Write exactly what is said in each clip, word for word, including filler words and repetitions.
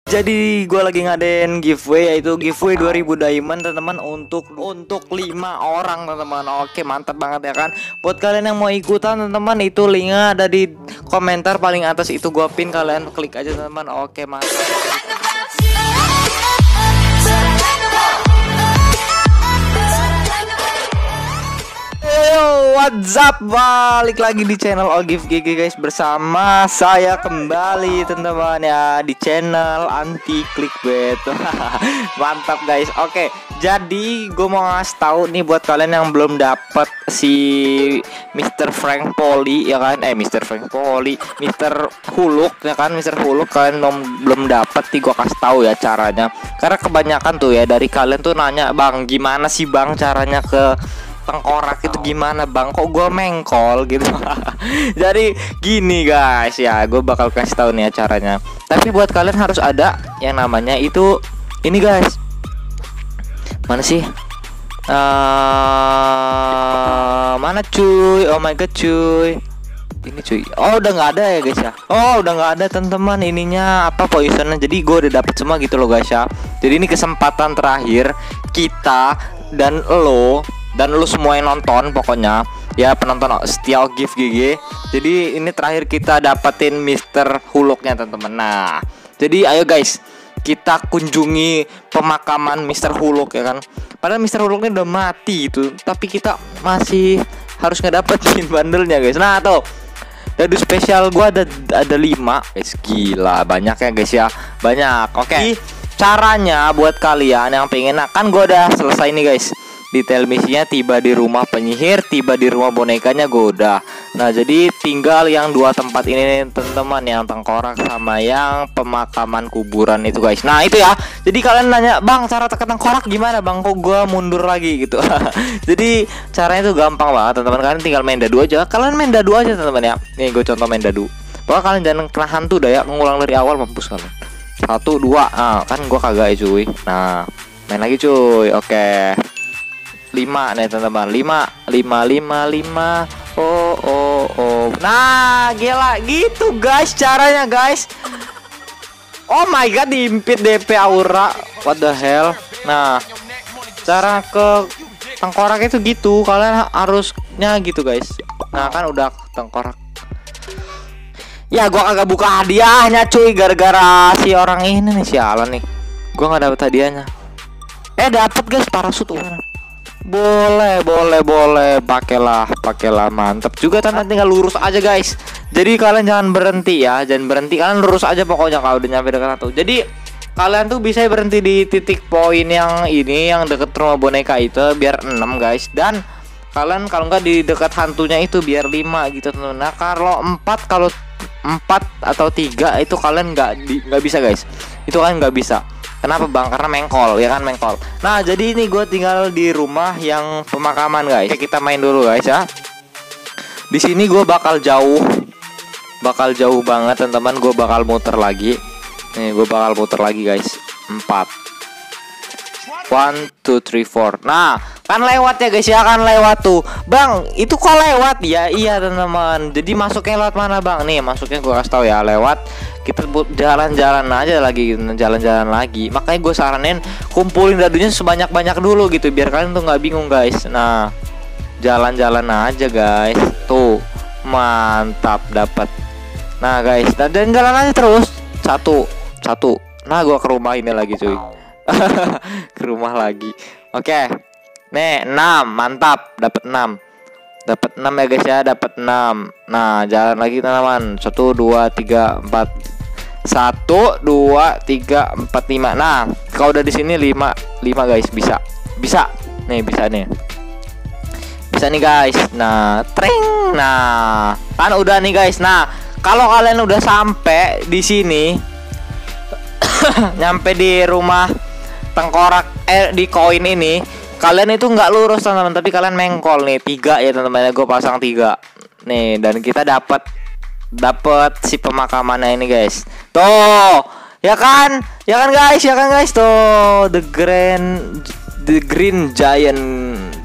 Jadi gue lagi ngadain giveaway, yaitu giveaway dua ribu diamond teman-teman, untuk untuk lima orang teman-teman. Oke, mantap banget ya kan. Buat kalian yang mau ikutan teman-teman, itu linknya ada di komentar paling atas, itu gue pin, kalian klik aja teman-teman. Oke, mantap. Yo, what's up? Balik lagi di channel Ogif G G guys, bersama saya kembali teman-teman ya di channel anti clickbait. Mantap guys. Oke, jadi gue mau ngasih tahu nih buat kalian yang belum dapet si Mister Frank Poli ya kan, eh Mister Frank Poli, Mister Huluk ya kan, Mister Huluk, kalian belum belum dapet nih, gue kasih tahu ya caranya. Karena kebanyakan tuh ya dari kalian tuh nanya, bang gimana sih bang caranya ke tengkorak itu gimana bang, kok gue mengkol gitu. Jadi gini guys ya, gue bakal kasih tahu nih ya caranya. Tapi buat kalian harus ada yang namanya itu ini guys. Mana sih? Uh, mana cuy? Oh my god cuy. Ini cuy. Oh udah nggak ada ya guys ya. Oh udah nggak ada teman-teman ininya apa poisonnya. Jadi gue udah dapet semua gitu loh guys ya. Jadi ini kesempatan terakhir kita dan lo dan lu semua yang nonton, pokoknya ya penonton setia Ogif G G. Jadi ini terakhir kita dapetin Mister Huluknya teman-teman. Nah, jadi ayo guys, kita kunjungi pemakaman Mister Huluk ya kan. Padahal Mister Huluknya udah mati itu, tapi kita masih harus ngedapetin bandelnya guys. Nah tuh, dadu spesial gua ada ada lima guys, gila banyak ya guys ya, banyak. Oke, okay. Caranya buat kalian yang pengen, nah, kan gua udah selesai nih guys. Detail misinya tiba di rumah penyihir, tiba di rumah bonekanya gue udah. Nah jadi tinggal yang dua tempat ini teman-teman, yang tengkorak sama yang pemakaman kuburan itu guys. Nah itu ya. Jadi kalian nanya, bang cara tekan tengkorak gimana bang, kok gue mundur lagi gitu. Jadi caranya itu gampang banget teman-teman. Kalian tinggal main dadu aja. Kalian main dadu aja teman-teman ya. Nih gue contoh main dadu. Pokoknya kalian jangan kena hantu dah ya, ngulang dari awal mampus kalian. Satu dua, nah kan gue kagak ya cuy. Nah main lagi cuy. Oke, lima nih teman-teman, lima lima lima lima. Oh oh oh. Nah gila gitu guys caranya guys. Oh my god, diimpit D P aura, what the hell. Nah cara ke tengkorak itu gitu, kalian harusnya gitu guys. Nah kan udah tengkorak. Ya gua kagak buka hadiahnya cuy, gara-gara si orang ini nih, sialan nih, gua nggak dapet hadiahnya. Eh dapet guys, parasut tuh. Boleh, boleh, boleh, pakailah, pakailah, mantep juga. Tanpa tinggal lurus aja guys. Jadi kalian jangan berhenti ya, jangan berhenti, kalian lurus aja pokoknya kalau udah nyampe dekat satu. Jadi kalian tuh bisa berhenti di titik poin yang ini, yang deket rumah boneka itu biar enam guys. Dan kalian kalau nggak di dekat hantunya itu biar lima gitu teman. Nah kalau empat, kalau empat atau tiga itu kalian nggak nggak bisa guys. Itu kalian nggak bisa. Kenapa bang? Karena mengkol ya kan, mengkol. Nah jadi ini gue tinggal di rumah yang pemakaman guys. Oke, kita main dulu guys ya. Di sini gue bakal jauh, bakal jauh banget teman-teman. Gue bakal muter lagi. Nih gue bakal muter lagi guys. Empat. One, two, three, four. Nah kan lewat ya guys ya, kan lewat tuh. Bang itu kok lewat ya? Iya teman-teman. Jadi masuknya lewat mana bang? Nih masuknya gue kasih tahu ya, lewat. Kita jalan-jalan aja lagi, jalan-jalan lagi. Makanya gue saranin kumpulin dadunya sebanyak-banyak dulu gitu, biar kalian tuh nggak bingung guys. Nah jalan-jalan aja guys. Tuh mantap, dapat. Nah guys, dan jalan aja terus. Satu, satu. Nah gue ke rumah ini lagi cuy. Ke rumah lagi. Oke, nih enam, mantap, dapat enam. Dapat enam ya guys ya, dapat enam. Nah jalan lagi teman-teman. Satu, dua, tiga, empat. Satu, dua, tiga, empat, lima. Nah, kalau udah di sini lima, lima guys, bisa, bisa, nih bisa nih, bisa nih guys. Nah, tring, nah, kan udah nih guys. Nah, kalau kalian udah sampai di sini, nyampe di rumah tengkorak, eh di koin ini, kalian itu nggak lurus teman-teman, tapi kalian mengkol nih, tiga ya teman-teman. Gue pasang tiga, nih, dan kita dapat. Dapat si pemakamannya ini guys. Tuh, ya kan? Ya kan guys, ya kan guys. Tuh, the grand the green giant,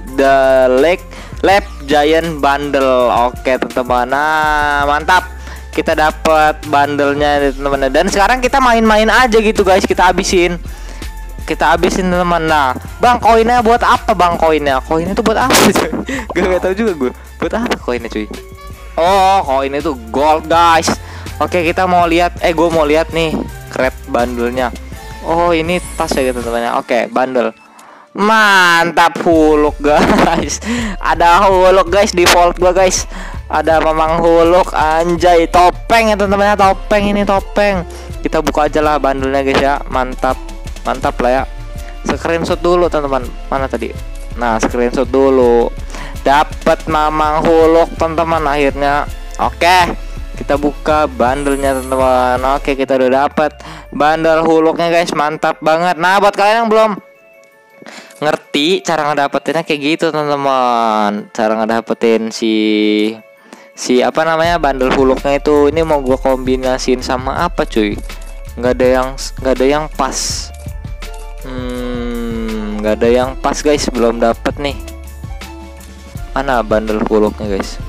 the lake lab giant bundle. Oke, teman-teman. Nah, mantap. kita dapat bandelnya teman-teman. Dan sekarang kita main-main aja gitu guys, kita habisin. Kita habisin teman-teman. Nah, Bang, koinnya buat apa Bang koinnya? Koinnya itu buat apa cuy? Gak, gak tahu juga gue. Buat apa koinnya cuy? Oh, koin itu gold guys. Oke, kita mau lihat. Eh, gue mau lihat nih crate bandelnya. Oh, ini tas ya teman-teman. Oke, bandel. Mantap, huluk guys. Ada huluk guys di vault gua guys. Ada memang huluk, anjay. Topeng ya teman-teman, topeng ini topeng. Kita buka aja lah bandelnya guys ya. Mantap. Mantap lah ya. Screenshot dulu teman-teman. Mana tadi? Nah, screenshot dulu. Dapat mamang huluk teman-teman akhirnya. Oke, kita buka bandelnya teman-teman. Oke, kita udah dapat bandel huluknya guys. Mantap banget. Nah, buat kalian yang belum ngerti cara ngedapetinnya kayak gitu teman-teman. Cara ngedapetin si si apa namanya bandel huluknya itu. Ini mau gua kombinasiin sama apa cuy? Nggak ada yang nggak ada yang pas. Hmm, nggak ada yang pas guys, belum dapat nih. Mana bandel huluknya guys?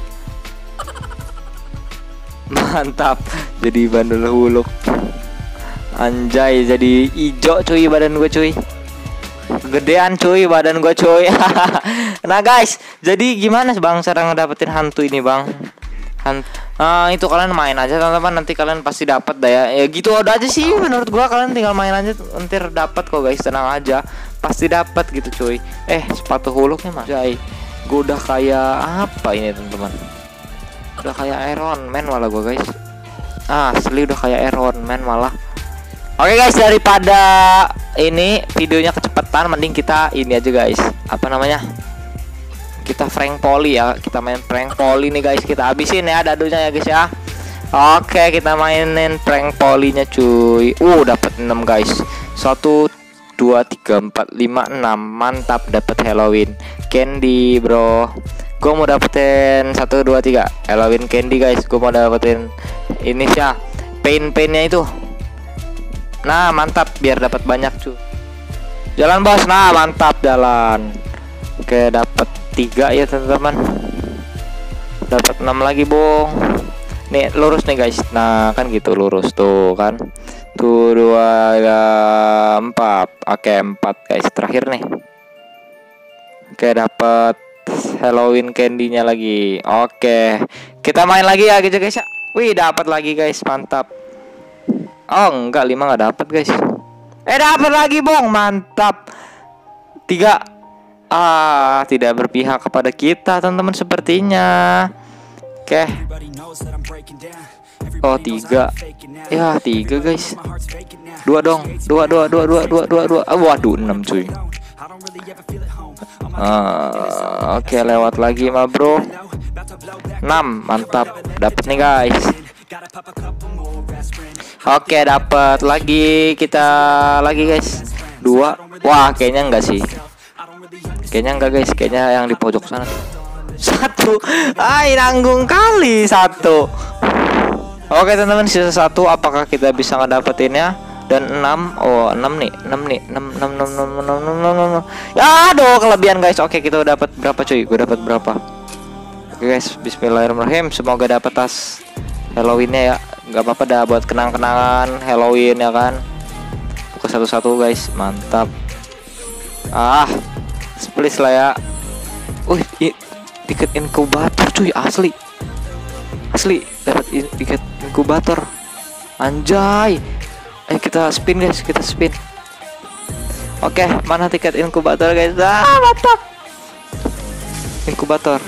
Mantap, jadi bandel huluk. Anjay, jadi ijo cuy badan gue cuy. Gedean cuy badan gue cuy. Nah guys, jadi gimana bang cara ngedapetin hantu ini bang? Hantu, uh, itu kalian main aja teman-teman, nanti kalian pasti dapat dah ya. Ya gitu udah aja sih menurut gua, kalian tinggal main aja nanti dapat kok guys, tenang aja, pasti dapat gitu cuy. Eh, sepatu huluknya mah jay. Gua udah kayak apa ini teman-teman? Udah kayak Iron Man malah gua guys. Ah, asli udah kayak Iron Man malah. Oke guys, daripada ini videonya kecepatan, mending kita ini aja guys. Apa namanya? Kita prank poli ya, kita main prank poli nih guys, kita habisin ya dadunya ya guys ya. Oke, kita mainin prank polinya cuy. Uh, dapat enam guys. satu dua tiga empat lima enam. Mantap, dapat Halloween candy, bro. Gue mau dapetin satu dua tiga Halloween candy guys. Gue mau dapetin ini sih ya, pain-painnya itu. Nah, mantap, biar dapat banyak cuy. Jalan bos. Nah, mantap, jalan. Oke, dapat tiga ya teman-teman. Dapat enam lagi bong. Nih lurus nih guys. Nah kan gitu lurus tuh kan. Tuh dua ya, empat. Oke empat guys terakhir nih. Oke dapat Halloween candy-nya lagi. Oke kita main lagi ya gitu guys ya. Wih dapat lagi guys, mantap. Oh enggak, lima nggak dapat guys. Eh dapat lagi bong, mantap. Tiga. Ah, tidak berpihak kepada kita teman-teman sepertinya. Oke. Oh tiga. Ya tiga guys. Dua dong. Dua dua dua dua dua dua dua. Ah, waduh enam cuy. Ah, oke lewat lagi mah bro. Enam, mantap. Dapat nih guys. Oke dapat lagi, kita lagi guys. Dua. Wah kayaknya enggak sih. Kayaknya enggak guys, kayaknya yang di pojok sana. Satu, ay nanggung kali satu. Oke teman-teman, sisa satu. Apakah kita bisa ngedapetinnya? Dan enam, oh enam nih, enam nih, enam, enam, enam, enam, enam, enam, enam, enam. Ya aduh kelebihan guys. Oke kita dapat berapa cuy? Gue dapat berapa? Oke guys, Bismillahirrahmanirrahim. Semoga dapat tas Halloweennya ya. Gak apa-apa dah buat kenang-kenangan Halloween ya kan. Buka satu-satu guys, mantap. Ah. Please lah ya. Wih, tiket inkubator cuy, asli. Asli dapat tiket inkubator. Anjay. Eh kita spin guys, kita spin. Oke, mana tiket inkubator guys? Ah, mantap. Inkubator.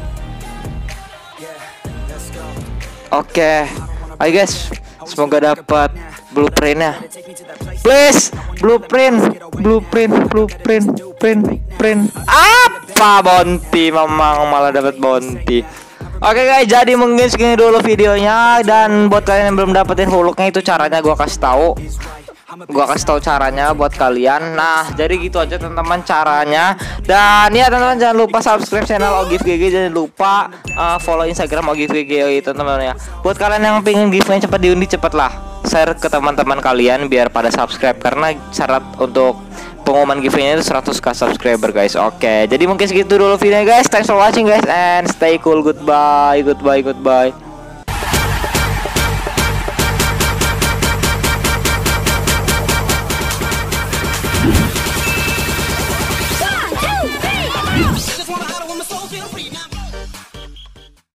Oke. Ayo guys, semoga dapat blueprintnya. Please, blueprint, blueprint, blueprint, print, print. Apa bounty? Memang malah dapat bounty. Oke guys, jadi mungkin segini dulu videonya. Dan buat kalian yang belum dapetin huluknya, itu caranya gua kasih tahu. Gua kasih tahu caranya buat kalian. Nah, jadi gitu aja teman-teman caranya. Dan ya teman-teman jangan lupa subscribe channel Ogif G G, jangan lupa uh, follow Instagram Ogif G G teman-teman ya. Buat kalian yang pengen giveaway cepat diundi, cepatlah share ke teman-teman kalian biar pada subscribe, karena syarat untuk pengumuman giveaway-nya itu seratus k subscriber guys. Oke, jadi mungkin segitu dulu videonya guys. Thanks for watching guys and stay cool. Goodbye, goodbye, goodbye.